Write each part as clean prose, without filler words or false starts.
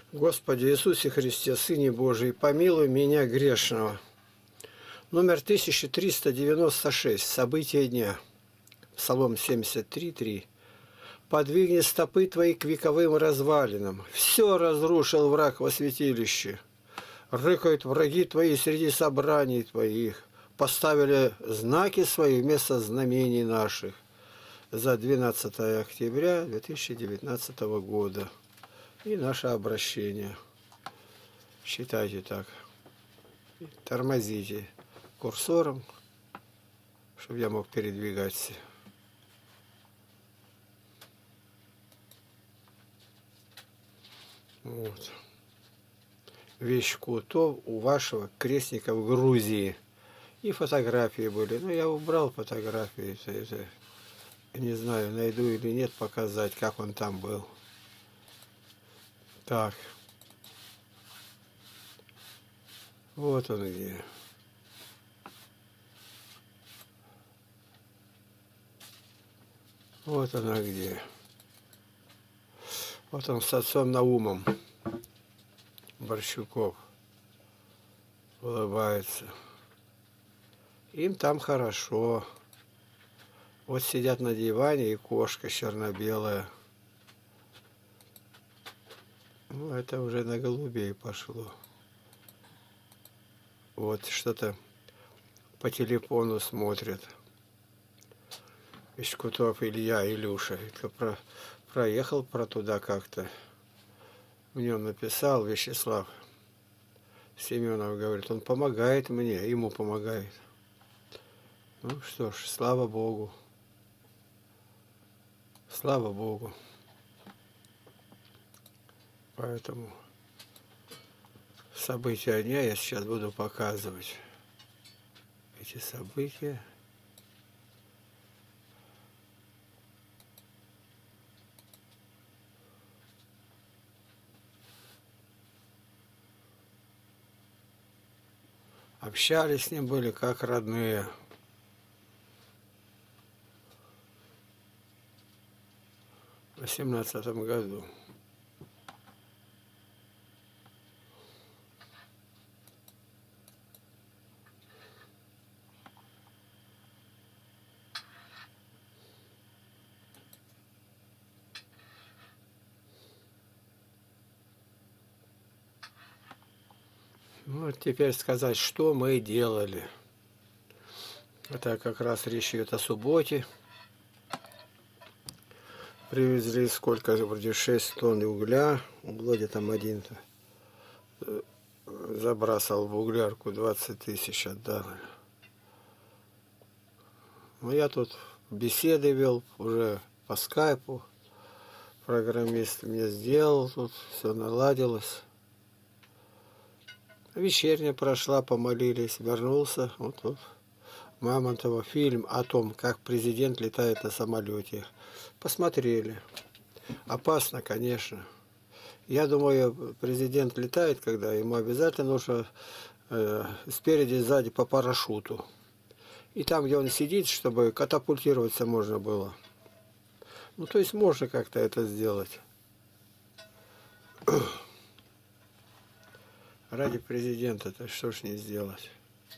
Господи Иисусе Христе, Сыне Божий, помилуй меня грешного. Номер 1396. События дня. Псалом 73:3. Подвигни стопы твои к вековым развалинам. Все разрушил враг во святилище. Рыкают враги твои среди собраний твоих. Поставили знаки свои вместо знамений наших. За 12 октября 2019 года. И наше обращение. Считайте так. Тормозите курсором, чтобы я мог передвигаться. Вот. Вещь Кутов у вашего крестника в Грузии. И фотографии были. Но я убрал фотографии. Это не знаю, найду или нет, показать, как он там был. Так. Вот он где. Вот она где. Вот он с отцом Наумом. Борщуков. Улыбается. Им там хорошо. Вот сидят на диване, и кошка черно-белая. Ну, это уже на голубей пошло. Вот что-то по телефону смотрят. Ишкутов Илья, Илюша. Проехал про туда как-то. В нем написал Вячеслав Семенов, говорит, он помогает мне, ему помогает. Ну что ж, слава Богу. Слава Богу. Поэтому события дня я сейчас буду показывать. Эти события. Общались с ним, были как родные. В 18-м году. Вот теперь сказать, что мы делали. Это как раз речь идет о субботе. Привезли сколько, вроде 6 тонн угля. Володя там один-то забрасывал в углярку, 20 тысяч отдал. Ну, я тут беседы вел уже по скайпу. Программист мне сделал, тут все наладилось. Вечерня прошла, помолились, вернулся. Вот Мамонтова фильм о том, как президент летает на самолете. Посмотрели. Опасно, конечно. Я думаю, президент летает, когда ему обязательно нужно спереди и сзади по парашюту. И там, где он сидит, чтобы катапультироваться можно было. Ну, то есть можно как-то это сделать. Ради президента-то что ж не сделать?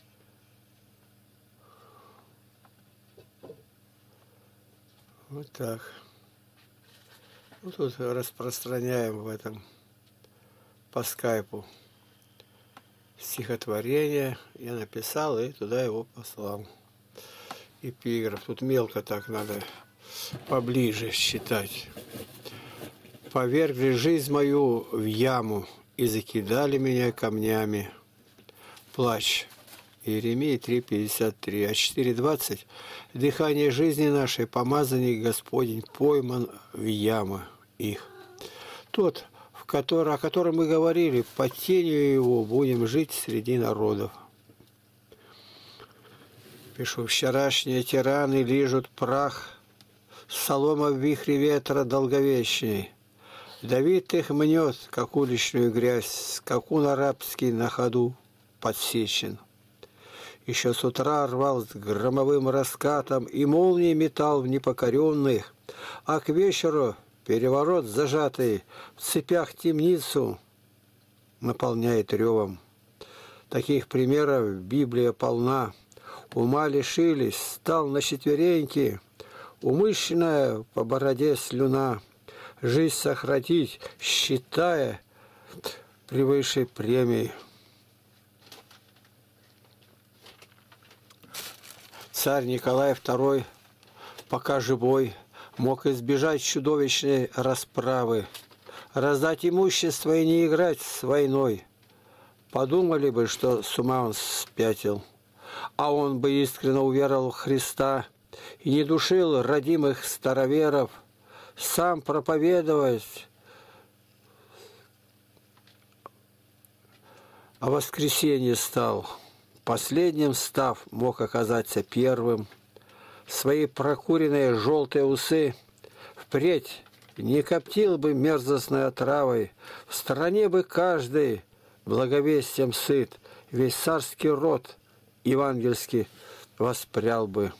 Вот так. Ну, тут распространяем в этом по скайпу стихотворение. Я написал и туда его послал. Эпиграф. Тут мелко так надо поближе считать. Повергли жизнь мою в яму и закидали меня камнями. Плач. Иеремия 3:53, а 4:20. Дыхание жизни нашей, помазанник Господень, пойман в ямы их. Тот, о котором мы говорили, под тенью его будем жить среди народов. Пишу, вчерашние тираны лижут прах, солома в вихре ветра долговечней. Давид их мнет, как уличную грязь, скакун арабский на ходу подсечен. Еще с утра рвал с громовым раскатом и молнией метал в непокоренных, а к вечеру переворот зажатый в цепях темницу наполняет ревом. Таких примеров Библия полна. Ума лишились, стал на четвереньки, умышленная по бороде слюна, жизнь сократить, считая превыше премий. Царь Николай II, пока живой, мог избежать чудовищной расправы, раздать имущество и не играть с войной. Подумали бы, что с ума он спятил, а он бы искренне уверовал в Христа и не душил родимых староверов, сам проповедовать о воскресенье стал. Последним став, мог оказаться первым. Свои прокуренные желтые усы впредь не коптил бы мерзостной отравой, в стране бы каждый благовестием сыт, весь царский род евангельский воспрял бы.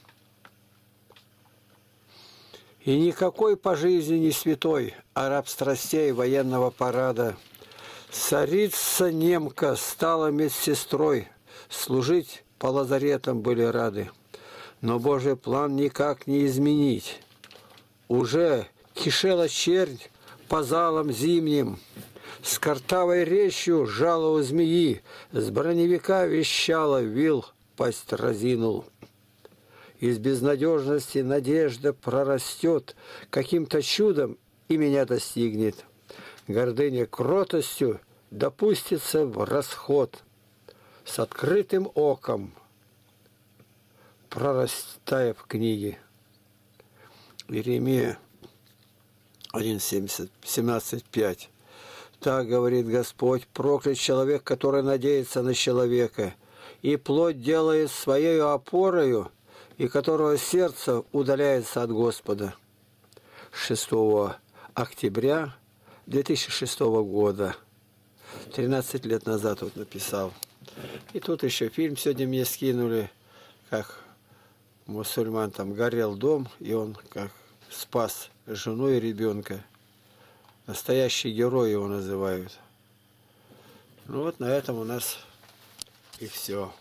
И никакой по жизни не святой, а раб страстей военного парада. Царица немка стала медсестрой, служить по лазаретам были рады. Но Божий план никак не изменить. Уже кишела чернь по залам зимним, с картавой речью жало у змеи, с броневика вещала, вил пасть разинул. Из безнадежности надежда прорастет, каким-то чудом и меня достигнет. Гордыня кротостью допустится в расход, с открытым оком, прорастая в книге. Иеремия 17:5. Так говорит Господь: проклят человек, который надеется на человека, и плоть делает своею опорою, и которого сердце удаляется от Господа. 6 октября 2006 года. 13 лет назад вот написал. И тут еще фильм сегодня мне скинули, как мусульман там горел дом, и он как спас жену и ребенка. Настоящий герой его называют. Ну вот на этом у нас и все.